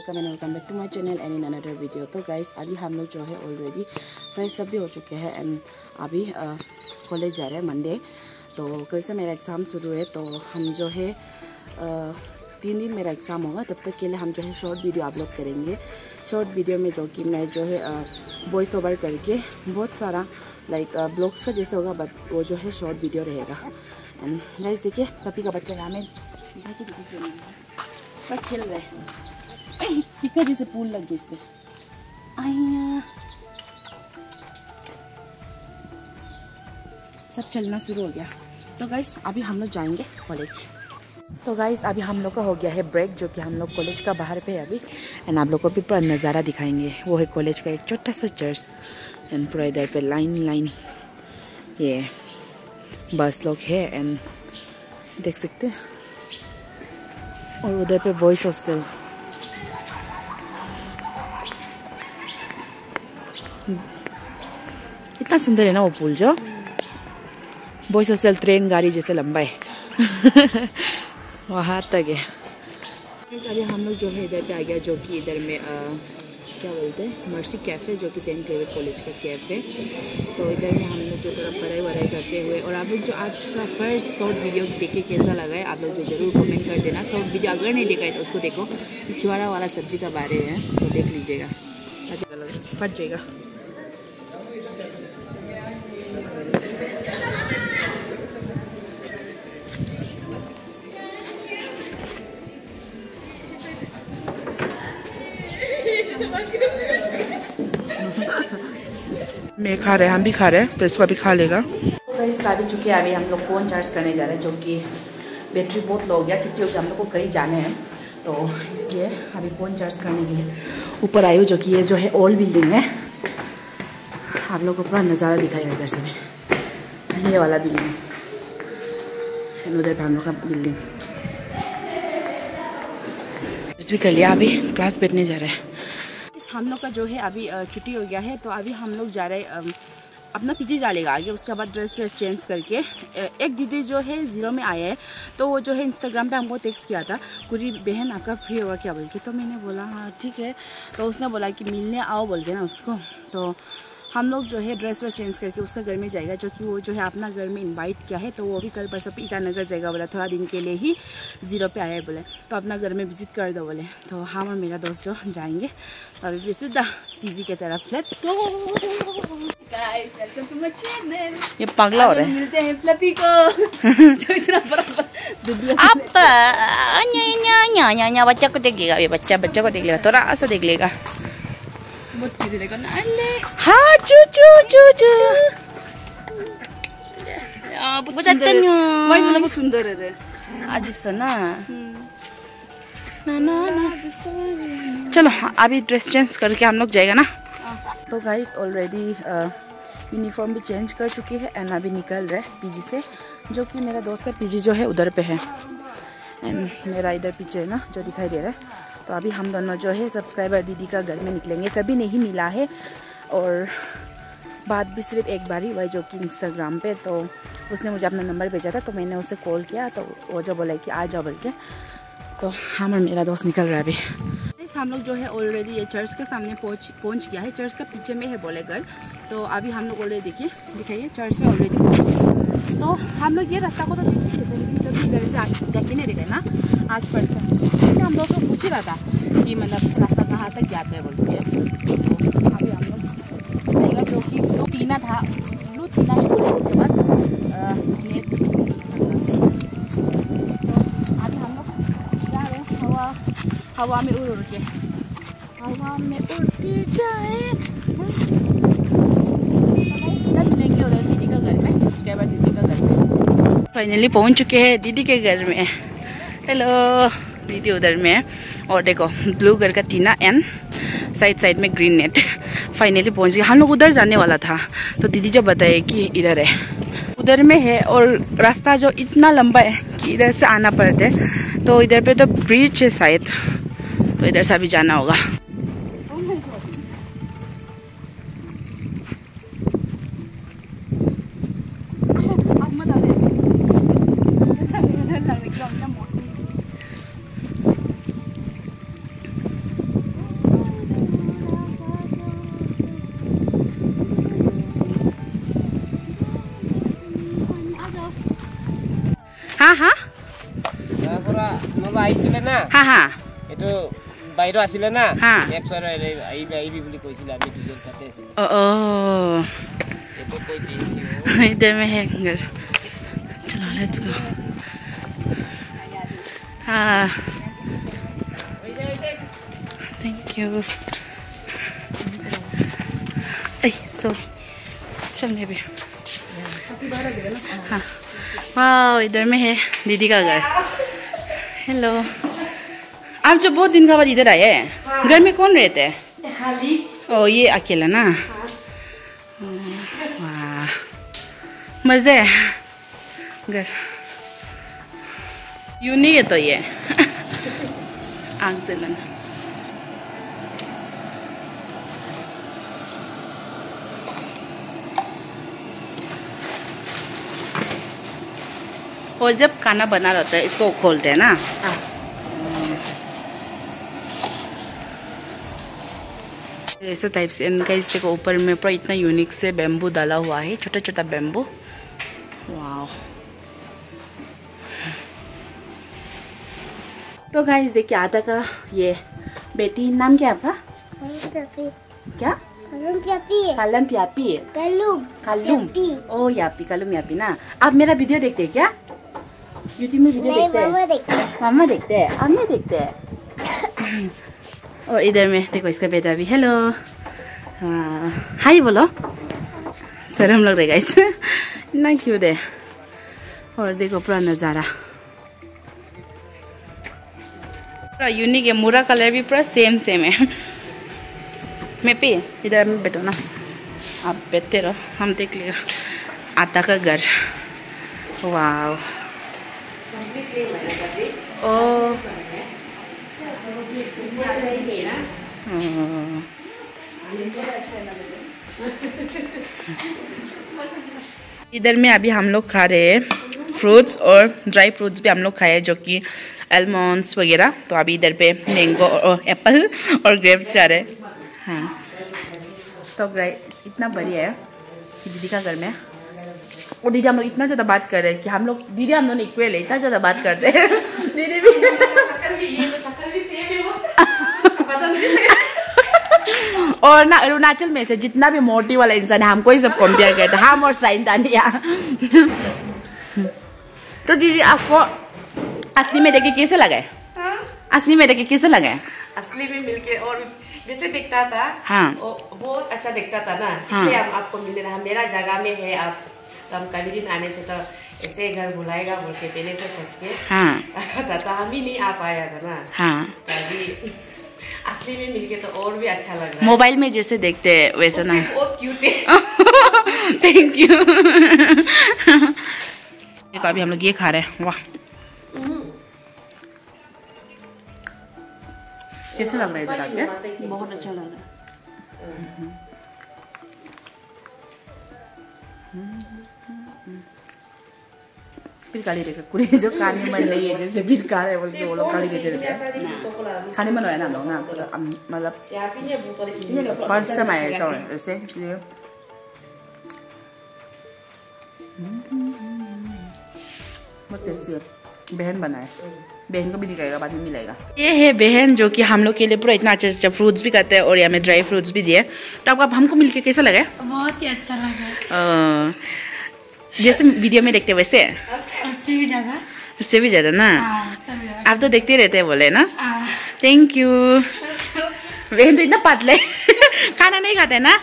Welcome back to my channel and in another video. तो guys अभी हम लोग जो है ऑलरेडी फ्रेश सब भी हो चुके हैं एंड अभी कॉलेज जा रहे हैं मंडे। तो कल से मेरा एग्ज़ाम शुरू है, तो हम जो है 3 दिन मेरा एग्ज़ाम होगा। तब तक के लिए हम जो है शॉर्ट वीडियो अपलोड करेंगे। शॉर्ट वीडियो में जो कि मैं जो है वॉइस ओवर करके बहुत सारा लाइक ब्लॉग्स का जैसे होगा, बट वो जो है शॉर्ट वीडियो रहेगा। एंड गाइस देखिए पपी का बच्चा यहाँ में पर खेल रहे हैं। टिक्का जैसे पूल लग गई इसमें। आइया सब चलना शुरू हो गया। तो गाइस अभी हम लोग जाएंगे कॉलेज। तो गाइस अभी हम लोग का हो गया है ब्रेक, जो कि हम लोग कॉलेज का बाहर पे है अभी। एंड आप लोग को भी पूरा नज़ारा दिखाएंगे। वो है कॉलेज का एक छोटा सा चर्च एंड पूरा इधर पे लाइन ये बस लोग है एंड देख सकते हैं। और उधर पे बॉयज हॉस्टल। इतना सुंदर है ना वो पुल। जो बॉयज हॉस्टल ट्रेन गाड़ी जैसे लंबा है वहाँ तक है। अभी हम लोग जो है इधर पे आ गया, जो कि इधर में क्या बोलते हैं मर्सी कैफ़े, जो कि सेंट क्लेयर कॉलेज का कैफ़े। तो इधर में हम लोग जो थोड़ा पढ़ाई करते हुए, और आप लोग जो आज का फर्स्ट शॉर्ट वीडियो देखे कैसा लगा है आप लोग जो जरूर कमेंट कर देना। शॉर्ट वीडियो अगर नहीं देखा है तो उसको देखो, पिछवाड़ा वाला सब्जी का बारे में तो देख लीजिएगा, फट जाएगा। मैं खा रहे हैं, हम भी खा रहे हैं, तो इसको अभी खा लेगा। तो इसका भी चुके अभी हम लोग फ़ोन चार्ज करने जा रहे हैं, जो कि बैटरी बहुत लो हो गया क्योंकि उसे हम लोग को कहीं जाने हैं। तो इसलिए अभी फ़ोन चार्ज करने के लिए ऊपर आई हूँ, जो कि ये जो है ओल्ड बिल्डिंग है। आप लोग को पूरा नज़ारा दिखाएगा इधर से भी, ये वाला बिल्डिंग, उधर पर हम लोग का बिल्डिंग। भी कर लिया, अभी क्लास बैठने जा रहे हैं। हम लोग का जो है अभी छुट्टी हो गया है, तो अभी हम लोग जा रहे हैं अपना पीजी डालेगा आगे। उसके बाद ड्रेस चेंज करके एक दीदी जो है 0 में आया है, तो वो जो है इंस्टाग्राम पे हमको टेक्स्ट किया था, पूरी बहन आपका फ्री होगा क्या बोल के। तो मैंने बोला हाँ ठीक है। तो उसने बोला कि मिलने आओ बोल के ना उसको। तो हम लोग जो है ड्रेस चेंज करके उसका घर में जाएगा, जो कि वो जो है अपना घर में इनवाइट किया है। तो वो भी कल परसों ईटानगर जाएगा बोला, थोड़ा दिन के लिए ही 0 पे आया है बोले, तो अपना घर में विजिट कर दो बोले। तो हम और मेरा दोस्त जो जाएंगे। तो अभी सीधा पीजी के तरफ let's go. Guys welcome to my channel. ये पगला हो रहा है। मिलते हैं फ्लफी को जो इतना बड़ा आप न्या बच्चा को देख लेगा, ये बच्चा को देख लेगा, थोड़ा सा देख लेगा। हाँ चू चू चू चू बहुत सुंदर है अजीब सा ना। चलो अभी ड्रेस चेंज करके हम लोग जाएगा ना। तो गाइस ऑलरेडी यूनिफॉर्म भी चेंज कर चुकी है एंड अभी निकल रहे पीजी से, जो कि मेरा दोस्त का पीजी जो है उधर पे है एंड मेरा इधर पीछे है ना जो दिखाई दे रहा है। तो अभी हम दोनों जो है सब्सक्राइबर दीदी का घर में निकलेंगे। कभी नहीं मिला है और बात भी सिर्फ एक बार ही हुआ, जो कि इंस्टाग्राम पे। तो उसने मुझे अपना नंबर भेजा था, तो मैंने उसे कॉल किया, तो वो जो बोला कि आ जाओ बोल के। तो हम और मेरा दोस्त निकल रहा है अभी। हम लोग जो है ऑलरेडी ये चर्च के सामने पहुंच गया है। चर्च का पीछे में है बोले घर। तो अभी हम लोग ऑलरेडी दिखाइए चर्च में ऑलरेडी पहुंच गए। तो हम लोग ये रास्ता को तो देख सकते थे, लेकिन कभी इधर से जाके नहीं देखे ना आज फर्स्ट टाइम। हम दोस्तों को पूछ ही रहा था कि मतलब रास्ता कहाँ तक जाता है बोल के। तो अभी हम लोग जाएगा, जो कि ब्लू टीना था, ब्लू टीना है बोले उसके बाद अभी हम लोग जा रहे हैं हवा में उड़ के, हवा में उड़ती जाए। उधर मिलेंगे, उधर दीदी का घर में, सब्सक्राइबर दीदी का घर में। फाइनली पहुंच चुके हैं दीदी के घर में। हेलो, दीदी उधर में है और देखो ब्लू कलर का टीना एंड साइड में ग्रीन नेट। फाइनली पहुंच गए। हम लोग उधर जाने वाला था, तो दीदी जो बताए कि इधर है, उधर में है। और रास्ता जो इतना लंबा है कि इधर से आना पड़ता है। तो इधर पे तो ब्रिज है शायद, तो इधर से अभी जाना होगा। আহিছিলে না হা হা এটো বাইরে আসিলে না হ্যাঁ এপসর আইবি বলি কইছিল আমি দুজন সাথে আছিলাম ओ এটো কই দিই इधर में है घर चलो लेट्स गो हाँ थैंक यू सॉरी चल मैं भी हाँ वाह इधर में है दीदी का घर हेलो आप जो बहुत दिन का बाद इधर आए हैं घर में कौन रहते हैं खाली ओ ये अकेला ना वाह मजे है घर यूनिक है तो ये आग जलन और जब खाना बना रहता है इसको खोलते हैं ना ऐसे टाइप से इनका इसके ऊपर में पूरा इतना यूनिक से बैम्बू डाला हुआ है छोटा छोटा बैम्बू वाह तो गाइस देखिए आधा का ये बेटी नाम क्या है आपका क्या कलम प्यापी कलुम ओ यापी कलुम यापी ना आप मेरा वीडियो देखते हैं क्या यूट्यूब में वीडियो देखते हैं मामा देखते हैं आप नहीं देखते हैं और इधर में देखो इसका बेटा भी हेलो हाय बोलो शर्म लग रहा है गाइस इतना क्यूट है और देखो पूरा नज़ारा पूरा यूनिक है मुरा कलर भी पूरा सेम है मैं पे इधर में बैठो ना आप बैठते रहो हम देख लेगा आता का घर वाव ओ इधर में अभी हम लोग खा रहे हैं फ्रूट्स और ड्राई फ्रूट्स भी हम लोग खाए जो कि आलमंड्स वगैरह तो अभी इधर पे मैंगो और एप्पल और ग्रेप्स खा रहे हैं हाँ तो इतना बढ़िया है दीदी का घर में और दीदी हम लोग इतना ज़्यादा बात कर रहे हैं कि हम लोग दीदी हम लोग इक्वल है इतना ज़्यादा बात करते हैं दीदी भी और ना अरुणाचल में से जितना भी मोटी वाला इंसान है हमको ही सब कंपेयर करते हैं हम और साइन दानिया तो दीदी आपको असली में देखे कैसे लगा है असली में देखे कैसे लगा है असली में मिलके और जैसे दिखता था हाँ बहुत अच्छा दिखता था ना इसलिए हम आपको मिल रहा मेरा जगह में है आप तो हम कभी दिन आने से तो ऐसे घर बुलाएगा बोल के पहले से सोच के हाँ तो हम ही नहीं आ पाया था ना हाँ कभी असली में मिलके तो और भी अच्छा लग रहा है मोबाइल में जैसे देखते हैं वैसे ना बहुत क्यूट है थैंक यू अभी हम लोग ये खा रहे हैं वाह कैसे लग रहा है इधर आके बहुत अच्छा लग रहा है फिर गाली देकर पूरे जो खाने मन नहीं है जैसे फिर खा रहे बोल के वो लोग गाली देते रहते हैं खाने मन हो है ना हम लोग ना मतलब फर्स्ट टाइम आया था ऐसे इसलिए बहुत टेस्टी है बहन बनाए बहन को भी दिखाएगा बाद में मिलेगा ये है बहन जो कि हम लोग के लिए पूरा इतना अच्छा अच्छा फ्रूट्स भी करते हैं और यहाँ में ड्राई फ्रूट्स भी दिए तो आपको हमको मिलके कैसा लगा बहुत ही अच्छा लगा जैसे वीडियो में देखते वैसे उससे भी ज्यादा ना आप तो देखते रहते हैं बोले ना थैंक यू बहन तो इतना पतले खाना नहीं खाते ना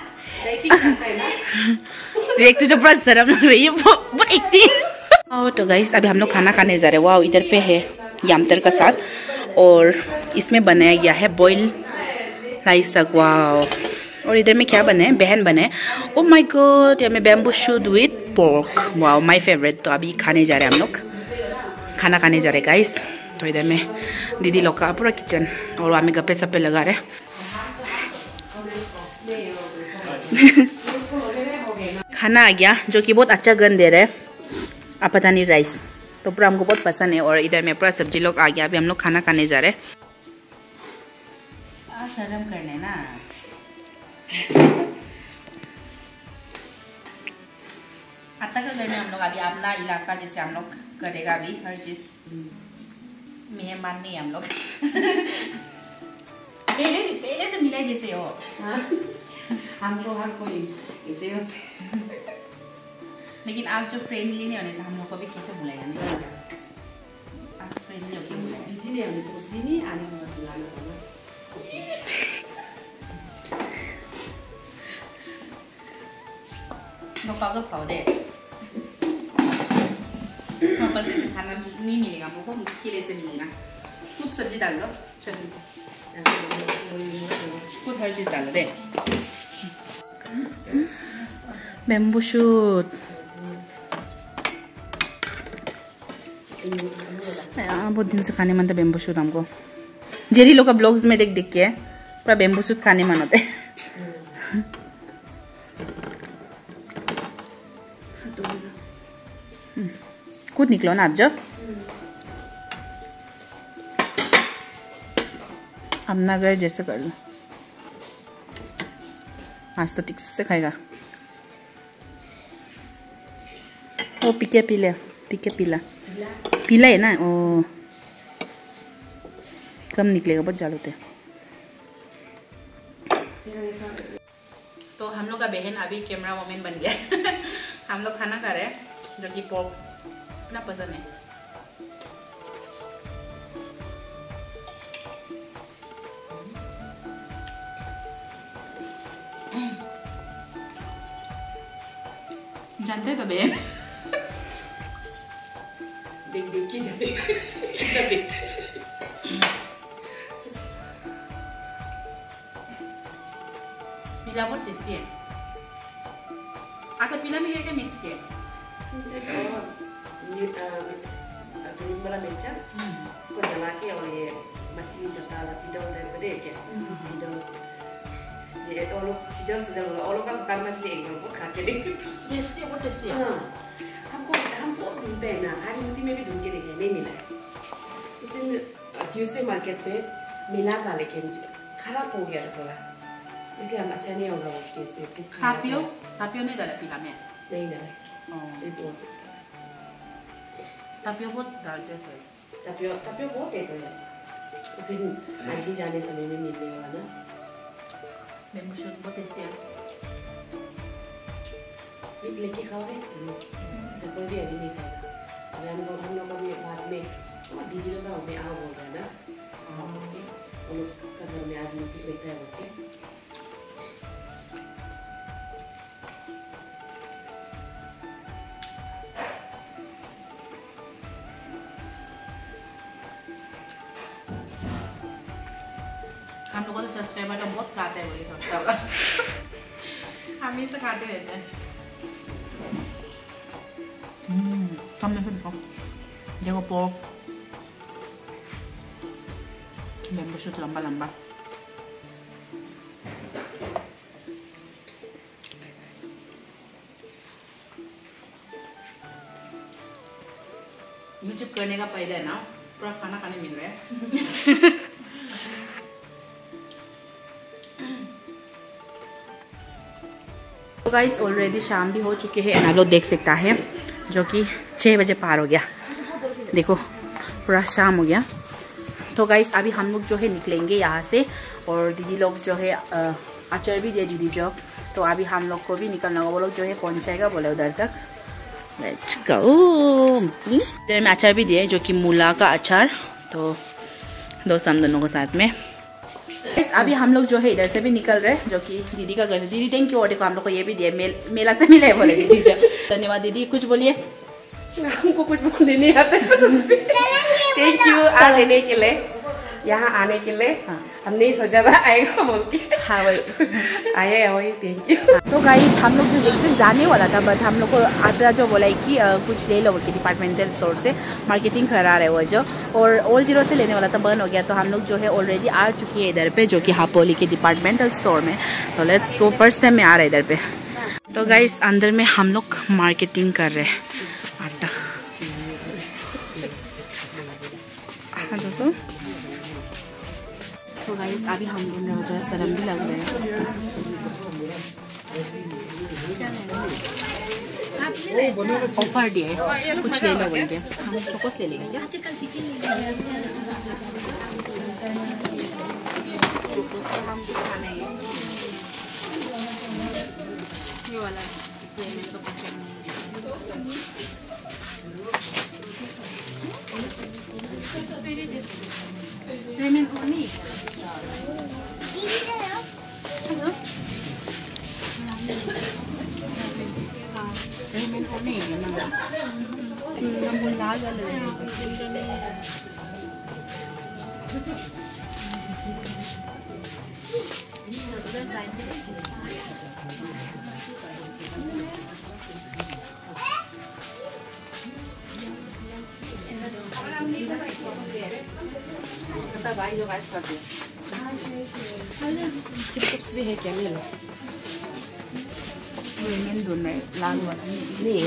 एक तो जो पूरा शर्म लग रही है वो एकती तो गाइस अभी हम लोग खाना खाने जा रहे हैं वाह इधर पे है यामतर का साथ और इसमें बनाया गया है बॉयल राइस साग वाह और इधर में क्या बने बहन बने ओ माय गॉड यहाँ में बैम्बू शूट विथ पोर्क वाह माय फेवरेट तो अभी खाने जा रहे हैं हम लोग खाना खाने जा रहे हैं गाइस तो इधर में दीदी लोग का पूरा किचन और वहाँ में गप्पे सप्पे लगा रहे खाना आ गया जो कि बहुत अच्छा गंध दे रहा है आप पता नहीं राइस तो पूरा हमको बहुत पसंद है और इधर में पूरा सब्जी लोग आ गया अभी हम लोग खाना खाने जा रहे हैं शर्म करने ना आता का घर में हम लोग अभी अपना इलाका जैसे हम लोग करेगा अभी हर चीज मेहमान नहीं हम लोग। पहले से मिला जैसे हो। हमको हर कोई कैसे हो। लेकिन आप जो फ्रेंडली नहीं होने से हम लोग को भी कैसे बुलाएगा नहीं। आप फ्रेंडली होके बुलाए। बिजी नहीं होने से उसने नहीं आने को बुलाना पड़ा। गप्पा दे। वापस ऐसे खाना नहीं मिलेगा, बहुत मुश्किल से मिलेगा। कुछ सब्जी डाल दो, चलो कुछ हर चीज़ डाल दे। बेम्बू शूट बहुत दिन से खाने मन था बेम्बू शूट हमको। जेरी लोग का ब्लॉग्स में देख के पूरा बेम्बू शूट खाने मन होते। खुद निकलो ना आप जब अपना घर जैसे कर लो। आज तो ठीक से खाएगा। वो पीके पीला है ना। ओ कम निकलेगा, बहुत जाल होते। तो हम लोग का बहन अभी कैमरा वोमेन बन गया। हम लोग खाना खा रहे हैं जो कि पोर्क ना पसंद है। जानते तो बहन देख के जाते पीला बहुत टेस्टी है। आटा पीला मिलेगा मिक्स के ग्रीन वाला मिर्चा इसको जला के और ये मछली चटा सीधल दे के सीधल ये तो लोग सीधल और लोग का सुखार मछली एक बार बहुत खा के देख। टेस्टी है, बहुत टेस्टी है। हमको ढूंढते हैं ना, हारीमुती में भी ढूंढ के देखे नहीं मिला है। उस दिन ट्यूसडे मार्केट पे मिला था लेकिन खराब हो गया था थोड़ा, इसलिए हम अच्छा नहीं होगा कैसे। तापियो नहीं डाला पीला में? नहीं डाला, सिर्फ वो तापियो बहुत डालते हैं। तापियो बहुत है तो यार उस दिन आज ही जाने समय में मिलने वाला ना। बेम्बू शूट बहुत टेस्टी है। मीट लेके खाओगे? कोई भी अभी नहीं खाएगा। अभी हम लोग अभी बाद में दीदी लोग का हमें आओ बोल रहा है ना, उन लोग का घर में आज मीटिंग रहता है बोल के। हम लोगों को तो सब्सक्राइबर तो बहुत खाते हैं बोले सब्सक्राइबर। हम ही से खाते रहते हैं। सामने से दिखाओ, देखो पोर्क बेम्बू शूट लंबा लंबा। यूट्यूब करने का फायदा है ना, पूरा खाना खाने मिल रहा है। तो गाइस ऑलरेडी शाम भी हो चुके हैं, आप लोग देख सकता है जो कि 6 बजे पार हो गया। देखो पूरा शाम हो गया। तो गाइस अभी हम लोग जो है निकलेंगे यहाँ से, और दीदी लोग जो है अचार भी दे दीदी जो, तो अभी हम लोग को भी निकलना होगा। वो लोग जो है पहुँचाएगा बोले उधर तक। Let's go. इधर में अचार भी दिए जो कि मूला का अचार, तो दोस्त हम दोनों को साथ में। अभी हम लोग जो है इधर से भी निकल रहे हैं जो कि दीदी का घर से। दीदी थैंक यू, और देखो हम लोग को ये भी दिया, मेला से मिले बोले दीदी जो। धन्यवाद दीदी। कुछ बोलिए। हमको कुछ बोलने नहीं आता। थैंक यू आ लेने के लिए, यहाँ आने के लिए। हाँ। हम नहीं सोचा था आएगा बोल के। हाँ वही आए वही, थैंक यू। तो गाइस हम लोग जो एग्जिट जाने वाला था, बट हम लोग को आता जो बोला है कि कुछ ले लो बोल के डिपार्टमेंटल स्टोर से, मार्केटिंग करा रहे वो जो, और ओल्ड जीरो से लेने वाला था, बंद हो गया। तो हम लोग जो है ऑलरेडी आ चुकी है इधर पे जो कि हापोली के डिपार्टमेंटल स्टोर में। तो लेट्स गो, फर्स्ट टाइम में आ रहा है इधर पे। तो गाइस अंदर में हम लोग मार्केटिंग कर रहे हैं आटा। तो गाइस गाइस अभी हम ढूंढ रहे होते हैं, शर्म भी लग रहे हैं। ऑफर दिए कुछ ले लो बोलेंगे, हम चोकोस ले लेंगे क्या? हम खाने ये वाला ये मेरे को पसंद नहीं। रेमन ओनी रेमन ओनी namun laga चिप्स भी है क्या? ले लो। रेमन दोनों लाल वाला नहीं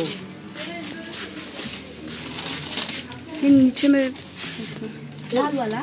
नीचे में लाल वाला।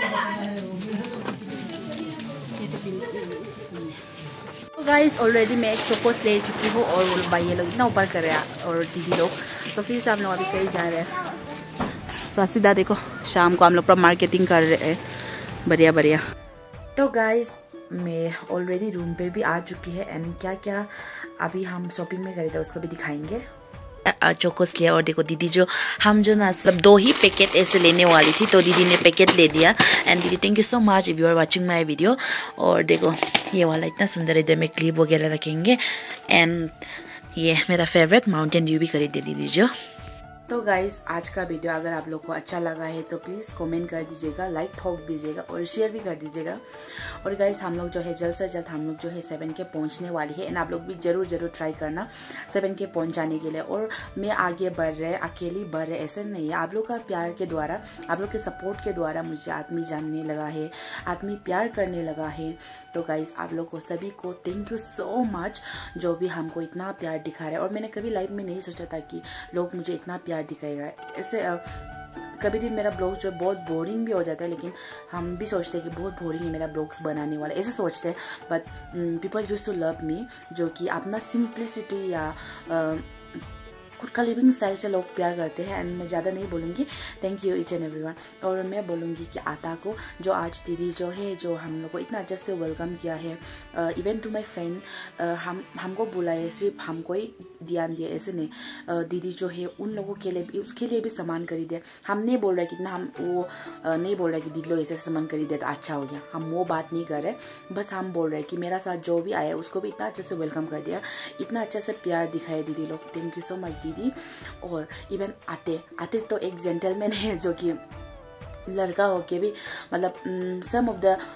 गाइस ऑलरेडी मैं एक चोकोस ले चुकी हूँ और वो भाई लोग इतना ऊपर कर रहे हैं और दीदी लोग, तो फिर से हम लोग अभी कहीं जा रहे हैं। प्रसिद्धा देखो शाम को हम लोग पूरा मार्केटिंग कर रहे हैं, बढ़िया बढ़िया। तो गाइस मैं ऑलरेडी रूम पे भी आ चुकी है एंड क्या क्या अभी हम शॉपिंग में करे थे उसको भी दिखाएंगे। चोकोस लिया और देखो दीदी हम जो ना सब 2 ही पैकेट ऐसे लेने वाली थी, तो दीदी ने पैकेट ले दिया एंड दीदी thank you so much if you are watching my video. और देखो ये वाला इतना सुंदर है, इधर में क्लिप वगैरह रखेंगे एंड ये मेरा फेवरेट माउंटेन ड्यू भी खरीद दे दीदी जो। तो गाइस आज का वीडियो अगर आप लोग को अच्छा लगा है तो प्लीज़ कमेंट कर दीजिएगा, लाइक ठोक दीजिएगा और शेयर भी कर दीजिएगा। और गाइस हम लोग जो है जल्द से जल्द हम लोग जो है 7K पहुंचने वाली है एंड आप लोग भी जरूर ट्राई करना 7K पहुंचाने के लिए। और मैं आगे बढ़ रहे अकेली बढ़ रहे ऐसे नहीं है, आप लोग का प्यार के द्वारा, आप लोग के सपोर्ट के द्वारा मुझे आदमी जानने लगा है, आदमी प्यार करने लगा है। तो गाइस आप लोग को सभी को थैंक यू सो मच जो भी हमको इतना प्यार दिखा रहे हैं। और मैंने कभी लाइफ में नहीं सोचा था कि लोग मुझे इतना प्यार दिखाएगा। ऐसे कभी भी मेरा ब्लॉग जो बहुत बोरिंग भी हो जाता है, लेकिन हम भी सोचते हैं कि बहुत बोरिंग है मेरा ब्लॉग्स बनाने वाला, ऐसे सोचते हैं। But people used to love me, जो कि अपना सिंप्लिसिटी या खुद का लिविंग स्टाइल से लोग प्यार करते हैं। एंड मैं ज़्यादा नहीं बोलूँगी, thank you each and everyone. और मैं बोलूँगी कि आता को जो आज दीदी जो है जो हम लोग को इतना अच्छे से वेलकम किया है, इवन टू माई फ्रेंड हमको बुलाए, सिर्फ हमको ही ध्यान दिया ऐसे नहीं, दीदी जो है उन लोगों के लिए भी, उसके लिए भी सामान खरीदे। हम नहीं बोल रहे कितना, हम वो नहीं बोल रहे कि दीदी लोग ऐसे सामान खरीदे तो अच्छा हो गया, हम वो बात नहीं कर रहे। बस हम बोल रहे कि मेरा साथ जो भी आया उसको भी इतना अच्छे से वेलकम कर दिया, इतना अच्छे से प्यार दिखाया दीदी लोग, थैंक यू सो मच दीदी। और इवन आते तो एक जेंटलमैन है जो कि लड़का हो के भी मतलब some of the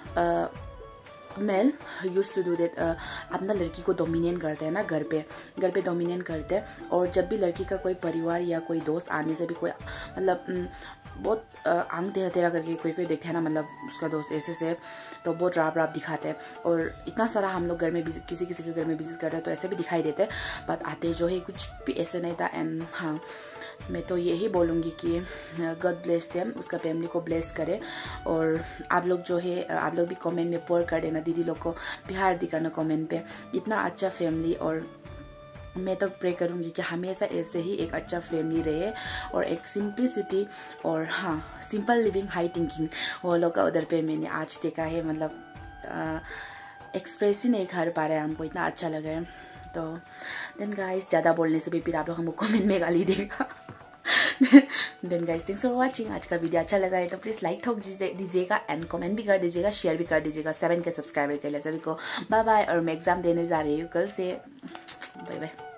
male use to do that, अपना लड़की को डोमिनेट करते हैं ना, घर पे डोमिनेट करते हैं। और जब भी लड़की का कोई परिवार या कोई दोस्त आने से भी कोई मतलब बहुत आंग तेरा करके कोई देखते हैं ना, मतलब उसका दोस्त ऐसे से, तो बहुत राब दिखाते हैं। और इतना सारा हम लोग घर में किसी के घर में विजिट करते हैं तो ऐसे भी दिखाई देते हैं, बट आते जो है कुछ भी ऐसे नहीं था। एंड हाँ मैं तो यही बोलूँगी कि गॉड ब्लेस देम, उसका फैमिली को ब्लेस करे। और आप लोग जो है आप लोग भी कमेंट में पोर कर देना, दीदी लोग को प्यार दिखाना कमेंट पे, इतना अच्छा फैमिली। और मैं तो प्रे करूँगी कि हमेशा ऐसे ही एक अच्छा फैमिली रहे और एक सिंप्लिसिटी और हाँ सिंपल लिविंग हाई थिंकिंग वो लोग का उधर पे मैंने आज देखा है। मतलब एक्सप्रेस ही नहीं कर पा रहे हैं, हमको इतना अच्छा लगा है। तो देन गाइस ज़्यादा बोलने से भी फिर आप लोग हमको कमेंट में गाली देगा। Then guys thanks for watching. आज का वीडियो अच्छा लगा है तो प्लीज़ लाइक ठोक दीजिएगा एंड कमेंट भी कर दीजिएगा, शेयर भी कर दीजिएगा 7K सब्सक्राइबर के लिए सभी को। Bye bye. और मैं एग्ज़ाम देने जा रही हूँ कल से, बाय बाय।